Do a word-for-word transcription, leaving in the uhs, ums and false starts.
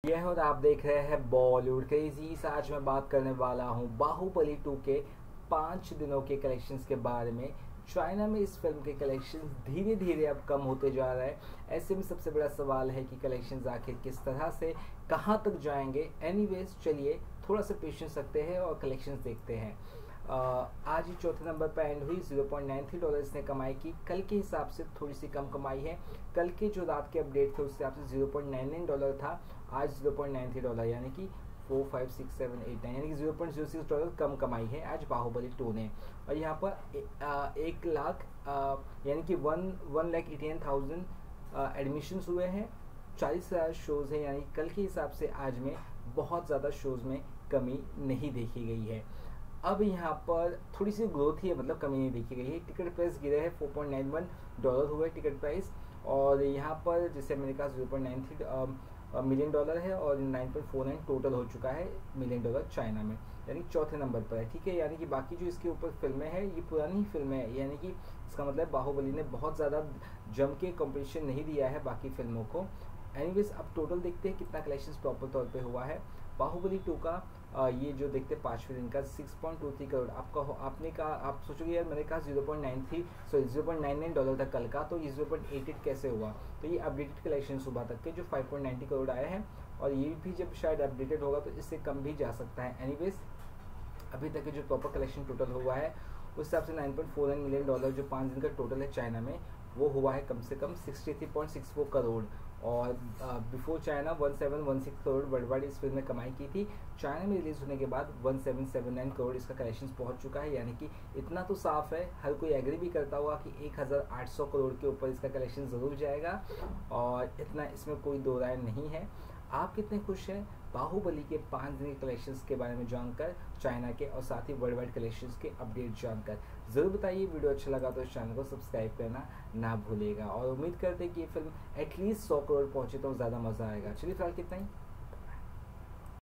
यह और आप देख रहे हैं बॉलीवुड क्रेजीज। आज मैं बात करने वाला हूं बाहुबली टू के पाँच दिनों के कलेक्शंस के बारे में। चाइना में इस फिल्म के कलेक्शंस धीरे धीरे अब कम होते जा रहा है। ऐसे में सबसे बड़ा सवाल है कि कलेक्शंस आखिर किस तरह से कहां तक जाएंगे। एनीवेज चलिए थोड़ा सा पेशेंस रखते हैं और कलेक्शंस देखते हैं। आ, आज ही चौथे नंबर पर एंड हुई। Zero point nine three dollar इसने कमाई की। कल के हिसाब से थोड़ी सी कम कमाई है। कल के जो रात के अपडेट थे उस हिसाब से zero point nine nine dollar था, आज zero point nine three dollar यानी कि four five six seven eight nine यानी कि zero point zero six dollar कम कमाई है आज बाहुबली टू ने। और यहाँ पर ए, आ, एक लाख यानी कि one one lakh eighteen thousand admissions हुए हैं। चालीस हज़ार शोज़ हैं, यानी कल के हिसाब से आज में बहुत ज़्यादा शोज़ में कमी नहीं देखी गई है। अब यहाँ पर थोड़ी सी ग्रोथ ही है, मतलब कमी नहीं देखी गई है। टिकट प्राइस गिरे है, four point nine one dollar हुआ है टिकट प्राइस। और यहाँ पर जैसे मैंने कहा zero point nine three million dollar है और nine point four nine total हो चुका है मिलियन डॉलर चाइना में, यानी चौथे नंबर पर है। ठीक है, यानी कि बाकी जो इसके ऊपर फिल्में हैं ये पुरानी ही फिल्में हैं, यानी कि इसका मतलब बाहुबली ने बहुत ज़्यादा जम के कॉम्पिटिशन नहीं दिया है बाकी फिल्मों को। एनीवेज अब टोटल देखते हैं कितना कलेक्शन प्रॉपर तौर पे हुआ है बाहुबली टू का। आ, ये जो देखते हैं पाँचवें दिन का six point two three crore. आपका हो आपने कहा, आप सोचोगे यार मैंने कहा zero point nine three sorry zero point nine nine dollar था कल का, तो ये ज़ीरो पॉइंट एट एट कैसे हुआ। तो ये अपडेटेड कलेक्शन सुबह तक के जो फाइव पॉइंट नाइन्टी करोड़ आए हैं, और ये भी जब शायद अपडेटेड होगा तो इससे कम भी जा सकता है। एनीवेज अभी तक के जो प्रॉपर कलेक्शन टोटल हुआ है उस हिसाब से nine point four nine million dollar जो पाँच दिन का टोटल है चाइना में, वो हुआ है कम से कम sixty three point six four crore. और before China one seven one six crore world wide इस फिल्म ने कमाई की थी। चाइना में रिलीज होने के बाद one seven seven nine crore इसका कलेक्शन पहुंच चुका है, यानी कि इतना तो साफ है, हर कोई एग्री भी करता हुआ कि एक हज़ार आठ सौ करोड़ के ऊपर इसका कलेक्शन ज़रूर जाएगा, और इतना इसमें कोई दो राय नहीं है। आप कितने खुश हैं बाहुबली के पाँच दिन के कलेक्शंस के बारे में जानकर, चाइना के और साथ ही वर्ल्ड वाइड कलेक्शंस के अपडेट जानकर? ज़रूर बताइए। वीडियो अच्छा लगा तो इस चैनल को सब्सक्राइब करना ना भूलेगा, और उम्मीद करते हैं कि ये फिल्म एटलीस्ट सौ करोड़ पहुंचे तो ज़्यादा मज़ा आएगा। चलिए फिलहाल कितना ही।